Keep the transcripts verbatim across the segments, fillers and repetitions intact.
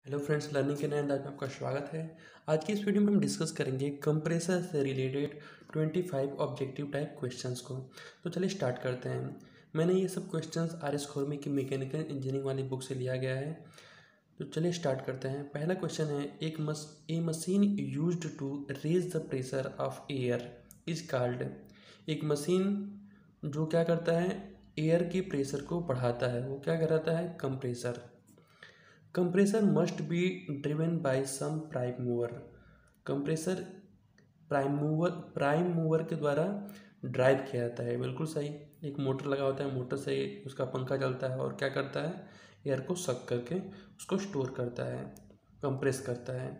Hello friends, learning के नए अंदाज में आपका स्वागत है। आज की इस वीडियो में हम डिस्कस करेंगे कंप्रेसर से रिलेटेड पच्चीस ऑब्जेक्टिव टाइप क्वेश्चंस को। तो चलिए स्टार्ट करते हैं। मैंने ये सब क्वेश्चंस आर एस खुरमी की मैकेनिकल इंजीनियरिंग वाली बुक से लिया गया है। तो चलिए स्टार्ट करते हैं। पहला क्वेश्चन है, एक मस a machine used to raise the pressure of air is called. एक मशीन जो क्या करता है, एयर के प्रेशर को बढ़ाता है, वो क्या कहलाता है? Compressor. Compressor must be driven by some prime mover. Compressor prime mover prime mover के द्वारा ड्राइव किया जाता है। बिल्कुल सही। एक मोटर लगा होता है, मोटर से उसका पंखा चलता है और क्या करता है, एयर को सक करके उसको स्टोर करता है, कंप्रेस करता है।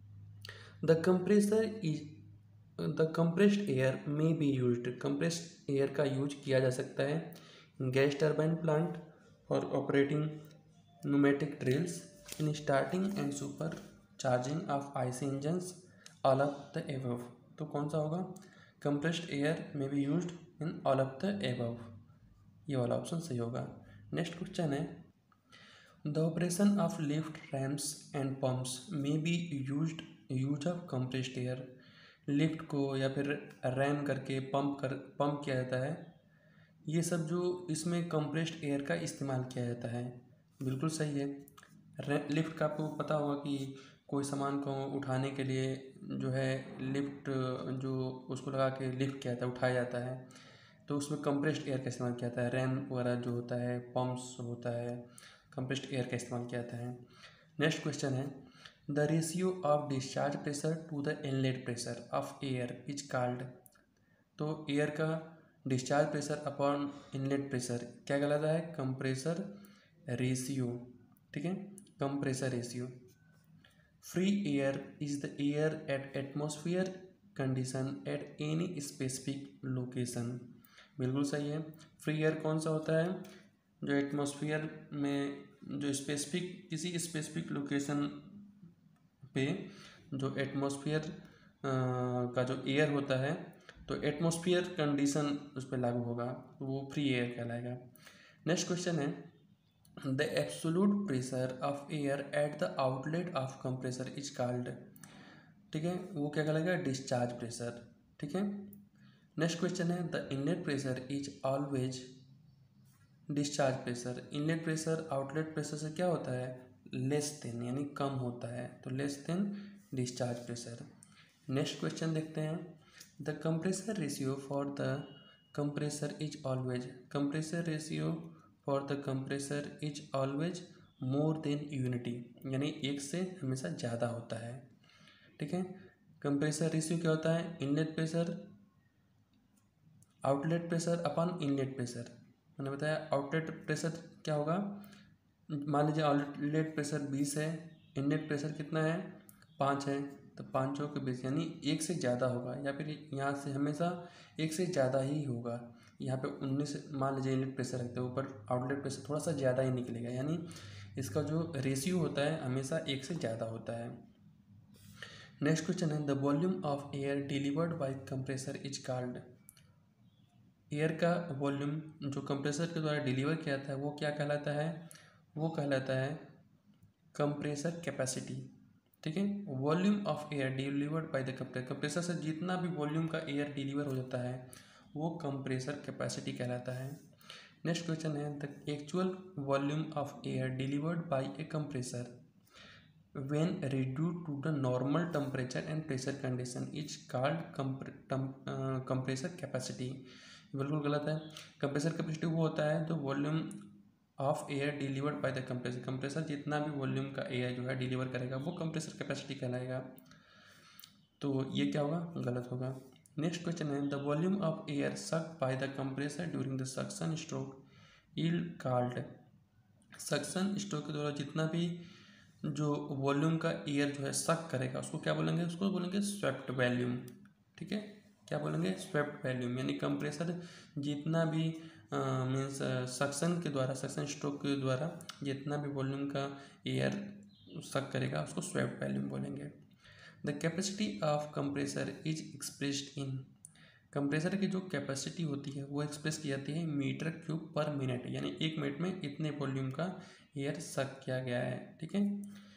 The compressor is the compressed air में बी यूज्ड। कंप्रेस्ड एयर का यूज किया जा सकता है गैस टर्बाइन प्लांट और operating pneumatic drills in starting and super charging of I C engines, all of the above। तो कौन सा होगा? compressed air may be used in all of the above। ये वाला ऑप्शन सही होगा। नेक्स्ट क्वेश्चन है, the operation of lift ramps and pumps may be used use of compressed air। Lift को या फिर रैम करके पंप कर पंप किया जाता है। ये सब जो इसमें कंप्रेस्ड एयर का इस्तेमाल किया जाता है। बिल्कुल सही है। लिफ्ट का आपको पता होगा कि कोई सामान को उठाने के लिए जो है लिफ्ट जो उसको लगा के लिफ्ट किया जाता है, उठाया जाता है, तो उसमें कंप्रेस्ड एयर का इस्तेमाल किया जाता है। रैम वगैरह जो होता है, पंप्स होता है, कंप्रेस्ड एयर का इस्तेमाल किया जाता है। नेक्स्ट क्वेश्चन है, the ratio of discharge pressure to the inlet pressure of air is called. तो एयर का discharge pressure upon inlet pressure क्या कहलाता है? Compressor ratio. ठीक है, compressor ratio. Free air is the air at atmosphere condition at any specific location. बिल्कुल सही है। फ्री एयर कौन सा होता है? जो एटमॉस्फेयर में जो स्पेसिफिक किसी स्पेसिफिक लोकेशन पे जो एटमॉस्फेयर का जो एयर होता है, तो एटमॉस्फेयर कंडीशन उस पर लागू होगा, तो वो फ्री एयर कहलाएगा। नेक्स्ट क्वेश्चन है, the absolute pressure of air at the outlet of compressor is called. ठीक है, वो क्या कहलाएगा? Discharge pressure. ठीक है। नेक्स्ट क्वेश्चन है, the inlet pressure is always discharge pressure. Inlet pressure outlet pressure से क्या होता है? लेस देन, यानी कम होता है, तो less than discharge pressure. Next question देखते हैं, the compressor ratio for the compressor is always. Compressor ratio for the compressor is always more than unity, यानी एक से हमेशा ज़्यादा होता है। ठीक है। कंप्रेसर रेशियो क्या होता है? Inlet pressure outlet pressure upon inlet pressure. मैंने बताया आउटलेट प्रेशर क्या होगा, मान लीजिए आउटलेट प्रेशर बीस है, इनलेट प्रेशर कितना है? पाँच है, तो पाँचों के बीस यानी एक से ज़्यादा होगा, या फिर यहाँ से हमेशा एक से ज़्यादा ही होगा। यहाँ पे उन्नीस मान लीजिए इनलेट प्रेशर रखते हैं, ऊपर आउटलेट प्रेशर थोड़ा सा ज़्यादा ही निकलेगा, यानी इसका जो रेशियो होता है हमेशा एक से ज़्यादा होता है। नेक्स्ट क्वेश्चन है, the volume of air delivered by compressor is called. Air का वॉल्यूम जो कंप्रेसर के द्वारा डिलीवर किया जाता है वो क्या कहलाता है? वो कहलाता है कंप्रेसर कैपेसिटी। ठीक है, volume of air delivered by the compressor. Compressor से जितना भी वॉल्यूम का एयर डिलीवर हो जाता है वो कंप्रेसर कैपेसिटी कहलाता है। नेक्स्ट क्वेश्चन है, the actual volume of air delivered by a compressor when reduced to the normal temperature and pressure condition is called compressor capacity. बिल्कुल गलत है। कंप्रेसर कैपेसिटी वो होता है जो volume of air delivered by the compressor, compressor जितना भी volume का एयर जो है डिलीवर करेगा वो कंप्रेसर कैपेसिटी कहलाएगा। तो ये क्या होगा? गलत होगा। नेक्स्ट क्वेश्चन है, the volume of air sucked by the compressor during the suction stroke is called. Suction stroke के द्वारा जितना भी जो वॉल्यूम का एयर जो है सक करेगा उसको क्या बोलेंगे? उसको बोलेंगे स्वेप्ट वॉल्यूम। ठीक है, क्या बोलेंगे? स्वेप्ट वॉल्यूम, यानी कंप्रेसर जितना भी मीन्स सक्शन के द्वारा सक्शन स्ट्रोक के द्वारा जितना भी वॉल्यूम का एयर सक करेगा उसको स्वेप्ट वॉल्यूम बोलेंगे। The capacity of compressor is expressed in. Compressor की जो कैपेसिटी होती है वो एक्सप्रेस की जाती है मीटर क्यूब पर मिनट, यानी एक मिनट में इतने वॉल्यूम का एयर सक किया गया है। ठीक है,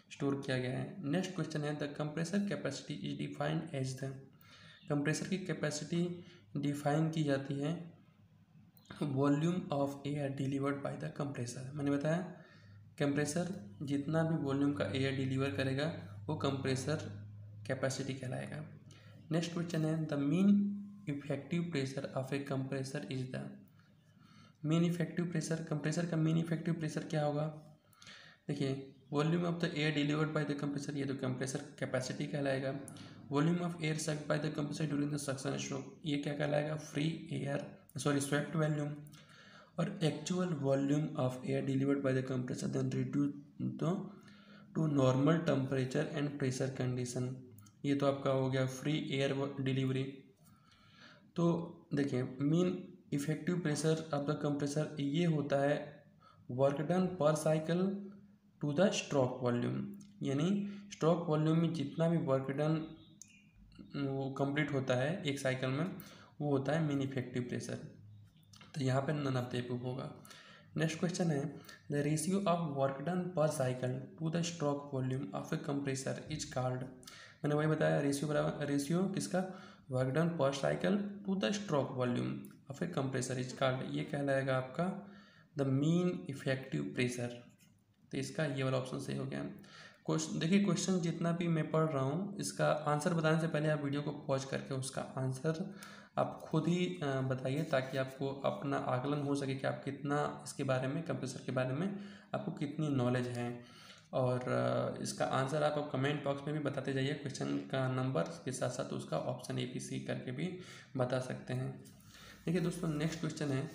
स्टोर किया गया है। नेक्स्ट क्वेश्चन है the compressor capacity is defined as the, compressor की कैपेसिटी डिफाइन की जाती है volume of air delivered by the compressor. मैंने बताया कंप्रेसर जितना भी वॉल्यूम का एयर डिलीवर करेगा वो कंप्रेसर कैपेसिटी कहलाएगा। नेक्स्ट क्वेश्चन है the mean effective pressure of a compressor is the, mean effective pressure, compressor का मीन इफेक्टिव प्रेशर क्या होगा? देखिए volume of the air delivered by the compressor, ये तो कंप्रेसर कैपेसिटी कहलाएगा। Volume of air sucked by the compressor during the suction stroke, ये क्या कहलाएगा? Free air sorry swept volume. और actual volume of air delivered by the compressor then reduce to normal temperature and pressure condition, ये तो आपका हो गया free air delivery. तो देखिए mean effective pressure of the compressor ये होता है work done per cycle to the stroke volume, यानी स्ट्रोक वॉल्यूम में जितना भी वर्क डन वो कंप्लीट होता है एक साइकिल में वो होता है मीन इफेक्टिव प्रेशर। तो यहाँ पे नन ऑफ द अबव होगा। नेक्स्ट क्वेश्चन है the ratio of work done per cycle to the stroke volume of a compressor is called, मैंने वही बताया रेशियो बराबर रेशियो किसका? Work done per cycle to the stroke volume of a compressor is called, ये कहलाएगा आपका the mean effective pressure. तो इसका ये वाला ऑप्शन सही हो गया। क्वेश्चन देखिए क्वेश्चन जितना भी मैं पढ़ रहा हूँ इसका आंसर बताने से पहले आप वीडियो को पॉज करके उसका आंसर आप खुद ही बताइए ताकि आपको अपना आकलन हो सके कि आप कितना इसके बारे में कंप्रेसर के बारे में आपको कितनी नॉलेज है। और इसका आंसर आप, आप कमेंट बॉक्स में भी बताते जाइए, क्वेश्चन का नंबर के साथ साथ उसका ऑप्शन ए बी सी करके भी बता सकते हैं। देखिए दोस्तों नेक्स्ट क्वेश्चन है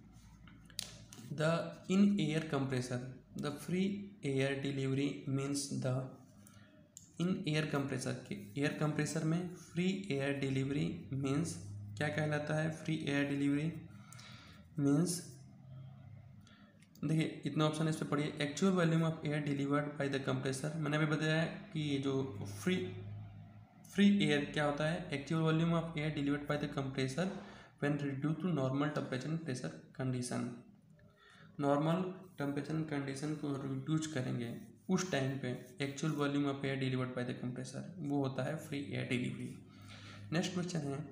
the in air compressor the free air delivery means the, in air compressor के एयर कंप्रेसर में फ्री एयर डिलीवरी मीन्स क्या कहलाता है? फ्री एयर डिलीवरी मीन्स देखिए इतना ऑप्शन इस पर पढ़िए actual volume of air delivered by the compressor, मैंने अभी बताया कि ये जो फ्री फ्री एयर क्या होता है? Actual volume of air delivered by the compressor when reduce to normal temperature and pressure condition, normal temperature condition को रिड्यूस करेंगे उस टाइम पे actual volume of air delivered by the compressor वो होता है free air delivery. Next question है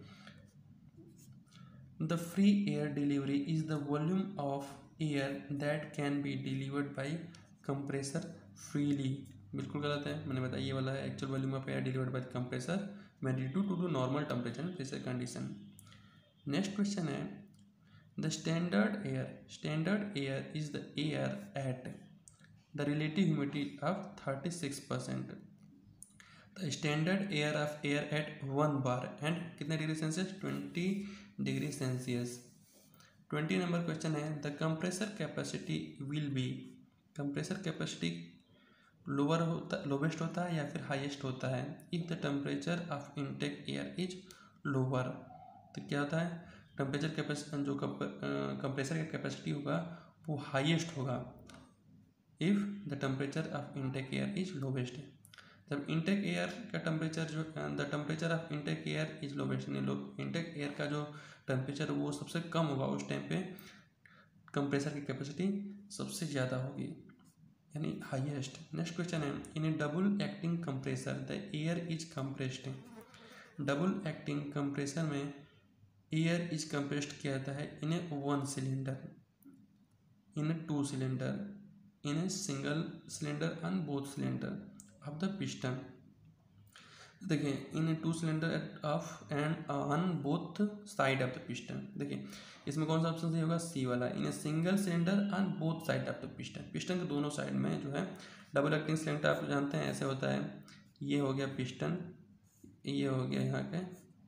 the free air delivery is the volume of air that can be delivered by compressor freely, बिल्कुल गलत है। मैंने बताया ये वाला है actual volume of air delivered by compressor when reduce to normal temperature and pressure condition. Next question है the standard air standard air is the air at the relative humidity of thirty-six percent, the standard air of air at one bar and कितने degree Celsius? Twenty degree Celsius. Twenty number question है the compressor capacity will be, compressor capacity lower होता lowest होता है या फिर highest होता है if the temperature of intake air is lower, तो क्या होता है? टेम्परेचर कैपेसिटी जो कंप्रेसर का कैपेसिटी होगा वो हाईएस्ट होगा if the temperature of intake air is lowest. जब इनटेक एयर का टेम्परेचर जो the temperature of intake air is lowest, यानी इनटेक एयर का जो टेम्परेचर वो सबसे कम होगा उस टाइम पे कंप्रेसर की कैपेसिटी सबसे ज़्यादा होगी यानी हाईएस्ट। नेक्स्ट क्वेश्चन है in a double acting compressor the air is compressed, double acting compressor में एयर इज कंप्रेस्ड किया जाता है in a one cylinder, in a two cylinder, in a single cylinder on both cylinder of the piston. देखिए in a two cylinder of and on both side of the piston, देखिए इसमें कौन सा option सही होगा? C वाला, in a single cylinder on both side of the piston, piston के दोनों साइड में जो है डबल एक्टिंग सिलेंडर आप जानते हैं ऐसे होता है, ये हो गया पिस्टन, ये हो गया यहाँ के,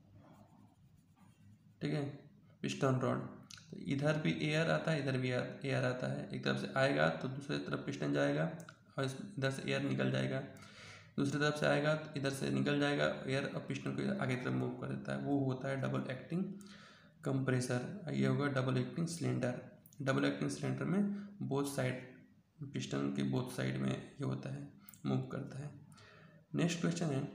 ठीक है, पिस्टन रॉड। तो इधर भी एयर आता है इधर भी एयर आता है, एक तरफ से आएगा तो दूसरी तरफ पिस्टन जाएगा और इधर से एयर निकल जाएगा, दूसरी तरफ से आएगा तो इधर से निकल जाएगा एयर और पिस्टन को आगे तरफ मूव कर देता है, वो होता है डबल एक्टिंग कंप्रेसर। ये होगा double acting cylinder, double acting cylinder में बोथ साइड पिस्टन के बोथ साइड में ये होता है, मूव करता है। नेक्स्ट क्वेश्चन है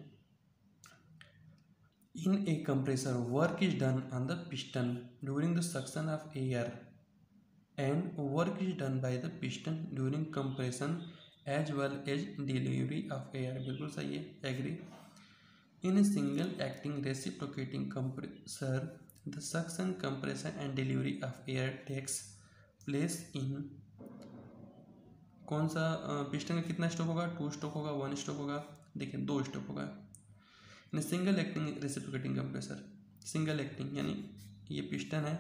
in a compressor work is done on the piston during the suction of air and work is done by the piston during compression as well as delivery of air, बिल्कुल सही है, agree. In a single acting reciprocating compressor the suction compression and delivery of air takes place in, कौन सा piston का कितना stroke होगा, two stroke होगा, one stroke होगा, देखिए दो स्ट्रोक होगा। In single acting reciprocating compressor, single acting यानी ये पिस्टन है,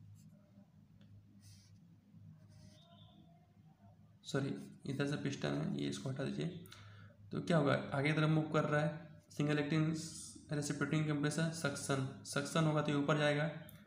सॉरी इधर से पिस्टन है, ये इसको हटा दीजिए, तो क्या होगा, आगे तरफ मूव कर रहा है, single acting reciprocating compressor, suction suction होगा तो ये ऊपर जाएगा,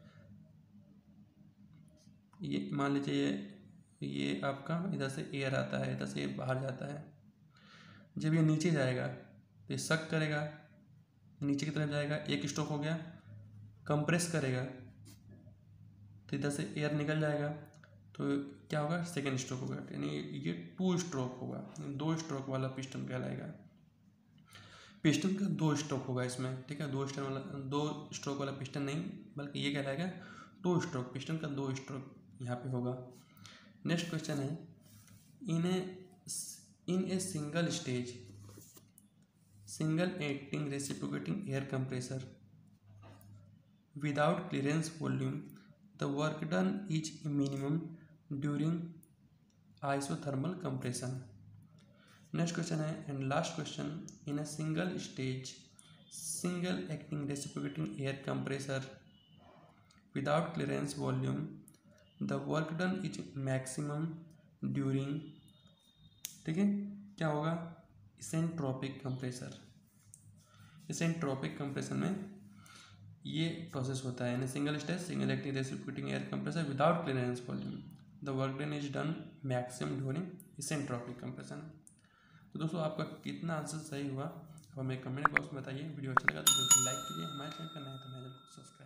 ये मान लीजिए ये ये आपका इधर से एयर आता है, इधर से ये बाहर जाता है, जब ये नीचे जाएगा तो ये सक करेगा, नीचे की तरफ जाएगा, एक स्ट्रोक हो गया, कंप्रेस करेगा तो इधर से एयर निकल जाएगा, तो क्या होगा, सेकेंड स्ट्रोक होगा, यानी ये टू स्ट्रोक होगा, दो स्ट्रोक वाला पिस्टन कहलाएगा। पिस्टन का दो स्ट्रोक होगा इसमें, ठीक है, दो स्ट्रोक वाला दो स्ट्रोक वाला पिस्टन नहीं, बल्कि ये कहलाएगा टू स्ट्रोक, पिस्टन का दो स्ट्रोक यहाँ पे होगा। नेक्स्ट क्वेश्चन है, in a in a single stage single acting reciprocating air compressor without clearance volume the work done is minimum during isothermal compression. Next question है and last question, in a single stage single acting reciprocating air compressor without clearance volume the work done is maximum during, ठीक है, क्या होगा, isentropic compressor. Isentropic compression में ये process होता है, in single stage single acting reciprocating air compressor without clearance volume the work done is done maximum during isentropic compression. तो दोस्तों आपका कितना आंसर सही हुआ अब हमें कमेंट बॉक्स में बताइए। वीडियो अच्छा लगा तो लाइक कीजिए, हमारे चैनल का नया तो चैनल को सब्सक्राइब